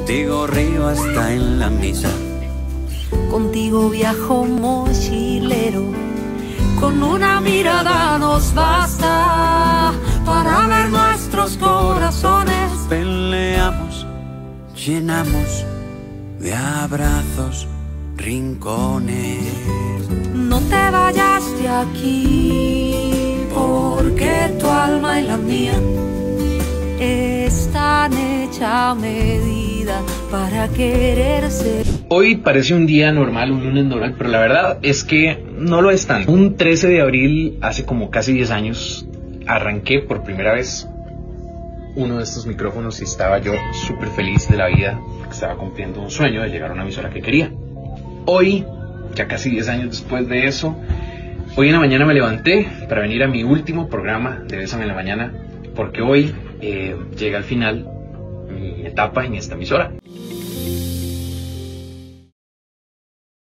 contigo río hasta en la misa. Contigo viajo mochilero, con una mirada nos basta para ver nuestros corazones. Peleamos, llenamos de abrazos rincones. No te vayas de aquí, porque tu alma y la mía están hecha a medida para quererse. Hoy parece un día normal, un lunes normal, pero la verdad es que no lo es tanto. Un 13 de abril, hace como casi 10 años, arranqué por primera vez uno de estos micrófonos y estaba yo súper feliz de la vida, porque estaba cumpliendo un sueño de llegar a una emisora que quería. Hoy, ya casi 10 años después de eso, hoy en la mañana me levanté para venir a mi último programa de Bésame en la Mañana, porque hoy llega al final mi etapa en esta emisora.